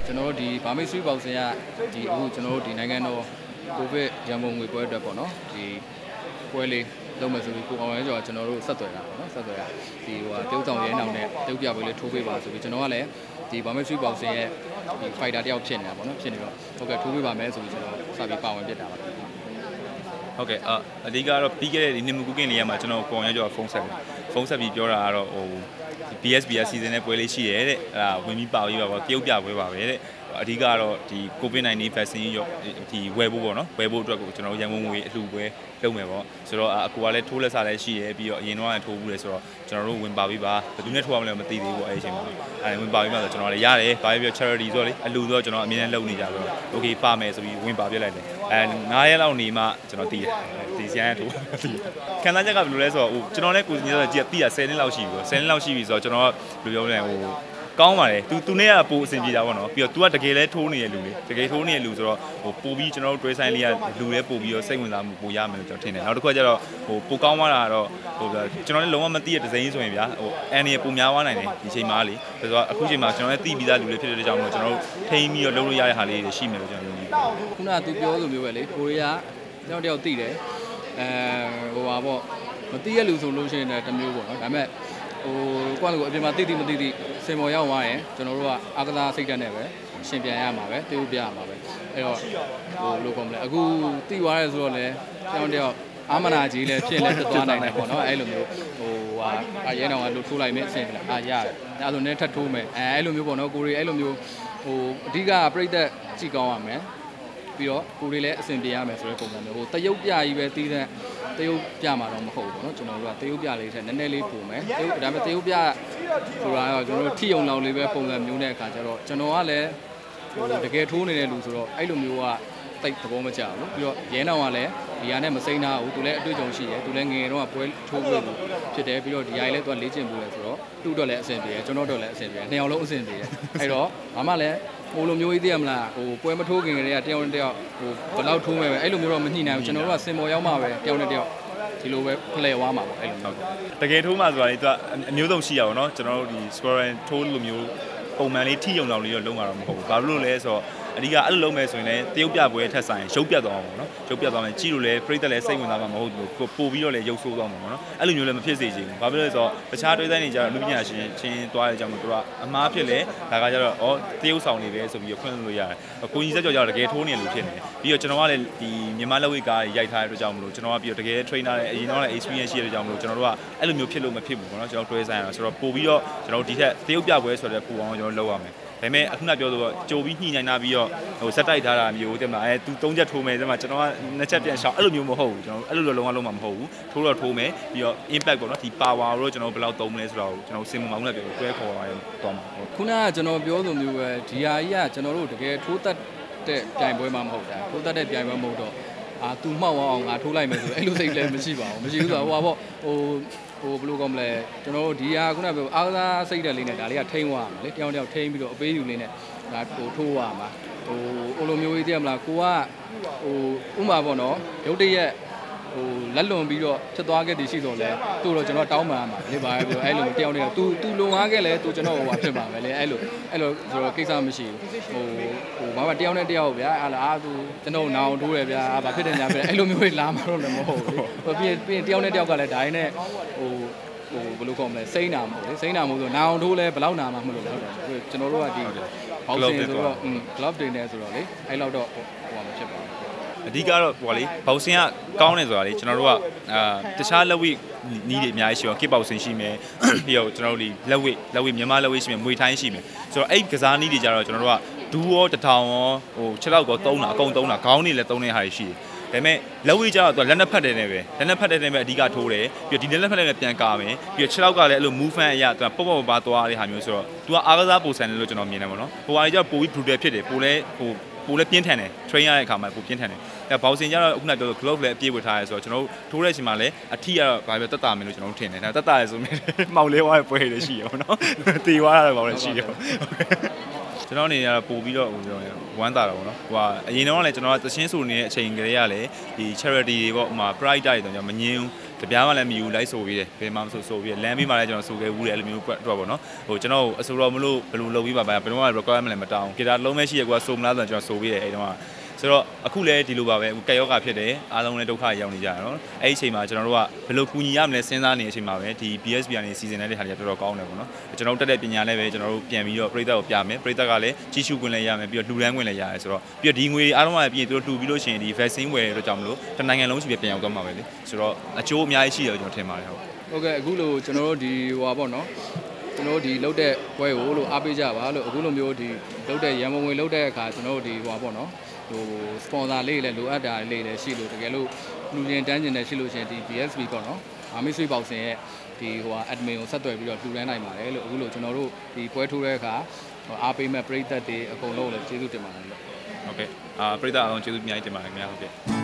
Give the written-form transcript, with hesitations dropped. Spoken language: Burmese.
ကျွန်တော်တို့ဒီဗာမိတ်ဆွေးပေါစင်ကဒီအခုကျွန်တော်တို့ဒီနိုင်ငံတော်ကိုဗစ်ရန်ကုန်ငွေပွဲအတွက်ပေါ့နော်ဒီပွဲလေးလုံးမယ်ဆိုပြီးကိုအောင်ရဲကျော်ကျွန်တော်တို့ဆက်သွယ်တာပေါ့နော်ဆက်သွယ်တာဒီဟိုတရုတ်ဆောင်ရဲနောင်နဲ့တရုတ်ပြပွဲလေးထိုးပေးပါဆိုပြီးကျွန်တော်ကလည်းဒီဗာမိတ်ဆွေးပေါစင်ရဲ့ဒီ fighter တယောက်ဖြစ်နေတာပေါ့နော်ဖြစ်နေတော့ဟုတ်ကဲ့ထိုးပေးပါမယ်ဆိုပြီးကျွန်တော်စပြီးပါဝင်ပြစ်တာပါဟုတ်ကဲ့အဓိကတော့ပြီးခဲ့တဲ့ဒီနှစ်မကူကင်းလေးရမှာကျွန်တော်ကိုအောင်ရဲကျော်ဖုန်းဆက်ပြီးပြောတာကတော့ဟို BSBS season နဲ့ပွဲလေးရှိရဲတဲ့အဲ့ဒါဝင်ပြီးပါပြီးပါပေါ့တရုတ်ပြပွဲပါပဲတဲ့အဓိကတော့ဒီ COVID-19 vaccine ရောဒီဝယ်ဖို့ပေါ့နော်ဝယ်ဖို့အတွက်ကိုကျွန်တော်ရန်ကုန်ငွေအလှူပွဲလုပ်မယ်ပေါ့ဆိုတော့အကူကလည်းထိုးလက်စားလည်းရှိရဲပြီးတော့အရင်တော့လည်းထိုးဘူးလေဆိုတော့ကျွန်တော်တို့ဝင်ပါပြီးပါဘယ်သူနဲ့ထိုးရမလဲမသိသေးဘူးပေါ့အဲ့ဒီအချိန်မှာအဲ့ဝင်ပါပြီးမှဆိုကျွန်တော်လည်းရတယ်ပါပြီး charity ဆိုတော့လေအလှူဆိုတော့ကျွန်တော်အမြဲတမ်းလုပ်နေကြဆိုတော့ okay ပါမယ်ဆိုပြီးဝင်ပါပြလိုက်တယ်9ရက်လောက်နေမှကျွန်တော်တည်တယ်ဒီစရန်ထိုးခံစားချက်ကဘယ်လိုလဲဆိုတော့ဟိုကျွန်တော်လည်းကိုယ်ကြီးဆိုတော့ကြည့်ပြီးတာ10နှစ်လောက်ရှိပြီ10နှစ်လောက်ရှိပြီဆိုတော့ကျွန်တော်ဘယ်လိုပြောလဲဟိုကောင်းပါတယ်သူနဲ့ကပိုအဆင်ပြေတာပေါ့နော်ပြီးတော့ तू ကတကယ်လဲထိုးနေရလူလေတကယ်ထိုးနေရလူဆိုတော့ဟိုပိုပြီးကျွန်တော်တို့တွဲဆိုင်လေးကလူလဲပိုပြီးတော့စိတ်ဝင်စားမှုပိုရမယ်လို့ကျွန်တော်ထင်တယ်နောက်တစ်ခုကကျတော့ဟိုပိုကောင်းသွားတာတော့ဟိုကျွန်တော်လည်းလုံးဝမသိတဲ့ဒီဇိုင်းဆိုရင်ဗျာဟိုအန်ရပိုများသွားနိုင်တယ်ဒီချိန်မှာလေဆိုတော့အခုချိန်မှာကျွန်တော်လည်းသိပြီးသားလူတွေဖြစ်တဲ့ကြောင့်မို့ကျွန်တော်တို့ထိန်းပြီးတော့လုပ်လို့ရတဲ့ဟာလေးတွေရှိမယ်လို့ကျွန်တော်ယုံကြည်ပါတယ်ခုနက तू ပြောလိုမျိုးပဲလေကိုရီးယားတယောက်သိတယ်ဟိုပါပေါ့မသိရလူဆိုလို့ရှိရင်လည်းတစ်မျိုးပေါ့နော်ဒါပေမဲ့ဟိုကွာလို့အပြင်မှာသိမသိစင်ပေါ်ရောက်သွားရင်ကျွန်တော်တို့ကအာကစားစိတ်ဓာတ်နဲ့ပဲရှင်ပြန်ရမှာပဲတေးဥပြရမှာပဲအဲ့တော့ဟိုလိုကောင်မလဲအခုသိသွားရဲဆိုတော့လေတယောက်အာမနာကြီးလည်းဖြစ်လဲတက်သွားနိုင်တယ်ပေါ့နော်အဲ့လိုမျိုးဟိုဟာရဲတောင်ကလို့ထိုးလိုက်မယ်အဆင်ပြလားရတယ်အဲ့လိုနဲ့ထပ်ထိုးမယ်အဲ့လိုမျိုးပေါ့နော်ကိုရီအဲ့လိုမျိုးဟိုအဓိကပြိတ္တကြည့်ကောင်းရမယ်ပြီးတော့ကိုရီလည်းအဆင်ပြေရမယ်ဆိုတဲ့ပုံစံမျိုးဟိုတရုတ်ပြကြီးပဲတီးတဲ့တရုတ်ပြမှာတော့မဟုတ်ဘူးเนาะကျွန်တော်တို့ကတရုတ်ပြလေးထက်နည်းနည်းလေးပုံမယ်တရုတ်ဒါပေမဲ့တရုတ်ပြဆိုတာတော့ကျွန်တော်တို့ထိယုံလောင်လေးပဲပုံစံမျိုးနဲ့အခါကျတော့ကျွန်တော်ကလည်းဟိုတကယ်ထိုးနေတဲ့လူဆိုတော့အဲ့လိုမျိုးကတိတ်သဘောမကျဘူးပြီးတော့ရဲနောင်ကလည်းဒီဟာနဲ့မစိမ့်သားဘူးသူလည်းအတွေ့အကြုံရှိတယ်သူလည်းငယ်တော့ပွဲထိုးဖို့ဖြစ်တယ်ပြီးတော့ဒီဟာလည်းသူကလေ့ကျင့်ဖို့လဲဆိုတော့သူ့အတွက်လည်းအဆင်ပြေတယ်ကျွန်တော်တို့လည်းအဆင်ပြေတယ်နှစ်ယောက်လုံးအဆင်ပြေတယ်အဲ့တော့ဘာမှလည်းဟိုလိုမျိုးကြီးသိရမလားဟိုပွဲမထိုးခင်ကတည်းကတယောက်နဲ့တယောက်ဟိုဘယ်လောက်ထိုးမယ်ပဲအဲ့လိုမျိုးတော့မညှိနိုင်ဘူးကျွန်တော်တို့ကစင်ပေါ်ရောက်မှပဲတယောက်နဲ့တယောက်ဒီလိုပဲဖလှယ်သွားမှာပေါ့အဲ့လိုမျိုးတကယ်ထိုးမှဆိုတာလေသူကအမျိုးစုံရှိရပါတော့เนาะကျွန်တော်တို့ဒီ score ထိုးလိုမျိုးပုံမှန်လေးထိယုံလောင်လေးတော့လုံးမှာတော့မဟုတ်ဘူးဘာလို့လဲဆိုတော့အဓိကအဲ့လိုလုံးမယ်ဆိုရင်လည်းတရုတ်ပြပွဲထက်ဆိုင်ရုပ်ပြတ်သွားမှာပေါ့နော်ရုပ်ပြတ်သွားမယ်ကြည့်လို့လည်းပြိတ္တလည်းစိတ်ဝင်စားမှာမဟုတ်ဘူးပို့ပြီးတော့လည်းရုပ်ဆိုးသွားမှာပေါ့နော်အဲ့လိုမျိုးလည်းမဖြစ်စေချင်ဘူးဘာဖြစ်လို့လဲဆိုတော့တခြားတွေးတိုင်းနေကြတော့လူပညာရှင်ချင်းသွားတဲ့ကြောင့်မို့သူကအမားဖြစ်လေဒါကကြတော့တရုတ်ဆောင်နေပဲဆိုပြီးဖွင့်လို့ရတယ်ကိုကြီးစက်ကြော်ကြတော့တကယ်ထိုးနေလို့ဖြစ်နေပြီးတော့ကျွန်တော်ကလည်းဒီမြန်မာလက်ဝိတ်ကားရိုက်ထားတဲ့အတွက်ကြောင့်မလို့ကျွန်တော်ကပြီးတော့တကယ် trainer နဲ့အရင်တော့လည်း experience ရှိတဲ့ကြောင့်မလို့ကျွန်တော်တို့ကအဲ့လိုမျိုးဖြစ်လို့မဖြစ်ဘူးပေါ့နော်ကျွန်တော်တွဲဆိုင်ရတော့ဆိုတော့ပို့ပြီးတော့ကျွန်တော်ဒီထက်တရုတ်ပြပွဲဆိုတဲ့ပူအောင်ကျွန်တော်လုပ်ရမယ်ဒါပေမဲ့အခုနပြောဆိုတော့ကြိုပြီးညှိနှိုင်းထားပြီးတော့ဟိုဆက်တိုက်ထားတာမျိုးတဲ့မှာသူ3ချက်ထိုးမယ်တဲ့မှာကျွန်တော်က2ချက်ပြန်ရှောင်းအဲ့လိုမျိုးမဟုတ်ဘူးကျွန်တော်အဲ့လိုလုံးဝလုံးမှာမဟုတ်ဘူးထိုးတော့ထိုးမယ်ပြီးတော့ impact ပေါ့နော်ဒီ power ကိုကျွန်တော်ဘယ်လောက်သုံးမလဲဆိုတော့ကျွန်တော်စင်မမောင်းနဲ့ပြောတွဲခေါ်သွားရင်သွားမှာခုနကကျွန်တော်ပြောလိုမျိုးပဲဒီဟာကြီးကကျွန်တော်တို့တကယ်ထိုးတတ်တဲ့ပြိုင်ပွဲမှမဟုတ်တာထိုးတတ်တဲ့ပြိုင်ပွဲမဟုတ်တော့သူမှောက်အောင်ငါထိုးလိုက်မယ်ဆိုအဲ့လိုစိတ်လည်းမရှိပါဘူးမရှိဘူးဆိုတော့ဟိုပါပေါ့ဟိုဘယ်လိုကောမလဲကျွန်တော်တို့ဒီဟာခုနကပြောအားကစားစိတ်တဲ့လေးနဲ့ဒါလေးကထိန်းသွားမှာလေတယောက်ထိန်းပြီးတော့အပေးယူလေးနဲ့ဒါဟိုထိုးရမှာဟိုလိုမျိုးကြီးသိရမလားကိုကဟိုဥမာပေါ့နော်ရုပ်တရက်ဟိုလက်လွန်ပြီးတော့ဖြစ်သွားခဲ့တည်ရှိတော့လဲသူ့တော့ကျွန်တော်တောင်းပန်ရမှာလေပါပဲပြောအဲ့လိုတယောက်တည်းသူလုံသွားခဲ့လဲသူကျွန်တော်ဟိုဟာဖြစ်ပါမယ်လေအဲ့လိုဆိုတော့ကိစ္စမရှိဘူးဟိုဘာမှတယောက်နဲ့တယောက်ဗျာသူကျွန်တော်နာအောင်ထိုးတယ်ဗျာဘာဖြစ်တယ်ညာဖြစ်အဲ့လိုမျိုးလာမှာတော့လည်းမဟုတ်ဘူးဟိုပြီးတယောက်နဲ့တယောက်ကလည်းဒါရင်းနဲ့ဟိုဘယ်လိုခေါ်မလဲစိမ့်နာမဟုတ်လေစိမ့်နာမဟုတ်ဆိုနာအောင်ထိုးလဲဘယ်လောက်နာမှမလို့လဲဟုတ်တယ်ကျွန်တော်တို့ကဒီဘောက်ဆင်ဆိုတော့ glove တင်နေဆိုတော့လေအဲ့လောက်တော့ဟိုမဖြစ်ပါဘူးအဓိကတော့ဟိုလေဘောက်ဆင်ကကောင်းနေဆိုတာလေကျွန်တော်တို့ကတခြားလက်ဝိနီးတွေအများကြီးရှိရော kick boxing ရှိမယ်ပြီးတော့ကျွန်တော်တို့ဒီလက်ဝိမြန်မာလက်ဝိရှိမယ်မွေထိုင်းရှိမယ်ဆိုတော့အဲ့ကစားနီးတွေကြတော့ကျွန်တော်တို့ကဒူးရောတထောင်ရောဟို6လောက်ကောသုံးတာအကုန်သုံးတာခေါင်းနေလည်းသုံးတဲ့ဟာတွေရှိတယ်ဒါပေမဲ့လက်ဝိကျတော့သူကလက်နှစ်ဖက်တယ်နဲ့ပဲလက်နှစ်ဖက်တယ်နဲ့ပဲအဓိကထိုးတယ်ပြီးတော့ဒီလက်နှစ်ဖက်တယ်နဲ့ပြန်ကာမယ်ပြီးတော့6လောက်ကလည်းအဲ့လို movement အရာသူကပေါ့ပါသွားတဲ့ဟာမျိုးဆိုတော့သူကအားကစားပုံစံနဲ့လို့ကျွန်တော်မြင်တယ်ပေါ့နော်ဟိုဟာကြီးကျပိုပြီး brutal ဖြစ်တယ်ပိုလည်းပြင်းထန်တယ် train ရတဲ့အခါမှာပိုပြင်းထန်တယ်အဲဘောက်ဆင်ကျတော့ခုနပြော glove လည်းအပြည့်ဝထားရဲဆိုတော့ကျွန်တော်တို့ထိုးတဲ့အချိန်မှာလည်းအထီကတော့ဘာပဲတက်တာမယ်လို့ကျွန်တော်တို့ထင်တယ်ဒါတက်တာရဲဆိုမြင်မှောင်လေးဝါးပွဲတွေရှိရောနော်တေဝါးတာတော့လည်းရှိရောကျွန်တော်အနေနဲ့ပို့ပြီးတော့ဟိုပြောရင်ဝမ်းသာတာပေါ့နော်ဟိုအရင်တော့လည်းကျွန်တော်ကသချင်းဆိုနေတဲ့အချိန်ကလေးကလည်းဒီ charity တွေပေါ့ဥမာ pride တွေတော့မငင်းဘူးတပြားမှလည်းမယူလိုက်ဆိုပြီးတယ်ဘယ်မှမဆိုပြီးလမ်းပြီးမှလည်းကျွန်တော်ဆိုခဲ့ဘူးတယ်အဲ့လိုမျိုးတော့ပေါ့နော်ဟိုကျွန်တော်အဆိုတော်မလို့ဘယ်လိုလုပ်ပြီးပါဘယ်တော့မှ requirement လည်းမတောင်းဂီတာလုံးမဲ့ရှိရကွာဆိုမလားဆိုတော့ကျွန်တော်ဆိုပြီးတယ်အဲ့တော့ဆိုတော့အခုလည်းဒီလိုပါပဲကက်ယောဂဖြစ်တယ်အားလုံးလည်းဒုက္ခရောက်နေကြတာနော်အဲ့ဒီအချိန်မှာကျွန်တော်တို့ကဘယ်လိုကူညီရမလဲစဉ်းစားနေတဲ့အချိန်မှာပဲဒီ BSB ကနေစီစဉ်တဲ့ဟာတွေကတော်တော်ကောင်းတယ်ပေါ့နော်ကျွန်တော်တို့တက်တဲ့ပညာလည်းပဲကျွန်တော်တို့ပြန်ပြီးတော့ပြည်သက်ကိုပြမယ်ပြည်သက်ကလည်းကြီးစုခွင့်လည်းရမယ်ပြီးတော့လှူဒန်းခွင့်လည်းရတယ်ဆိုတော့ပြီးတော့ဒီငွေအားလုံးကပြင်သူတို့လှူပြီးလို့ရှိရင်ဒီ vaccine ဝယ်တော့ကြောင့်မလို့တနိုင်ငံလုံးရှိပြန်ရောက်သွားမှာပဲလေဆိုတော့အကျိုးအများကြီးရှိတယ်ကျွန်တော်ထင်ပါတယ်ဟုတ်ကဲ့အခုလိုကျွန်တော်တို့ဒီဟိုပါပေါ့နော်ကျွန်တော်တို့ဒီလုတ်တဲ့ပွဲကိုလို့အားပေးကြပါလို့အခုလိုမျိုးဒီလုတ်တဲ့ရန်ပုံငွေလုတ်တဲ့အခါကျွန်တော်တို့ဒီဟိုပါပေါ့နော်ဟို sponsor လေးလည်းလိုအပ်တာလေးလည်းရှိလို့တကယ်လို့လူချင်းတန်းကျင်တယ်ရှိလို့ရှင်ဒီ BSB ပေါ့နော်အာမိတ်ဆွေပေါက်စင်ရဲ့ဒီဟိုဟာ admin ကိုဆက်သွယ်ပြီးတော့လှူဒန်းနိုင်ပါတယ်လို့အခုလိုကျွန်တော်တို့ဒီပွဲထိုးတဲ့အခါအားပေးမဲ့ပရိသတ်တွေအကုန်လုံးလည်းကျေးဇူးတင်ပါတယ်လို့ဟုတ်ကဲ့ပရိသတ်အားလုံးကျေးဇူးအများကြီးတင်ပါတယ်ခင်ဗျာဟုတ်ကဲ့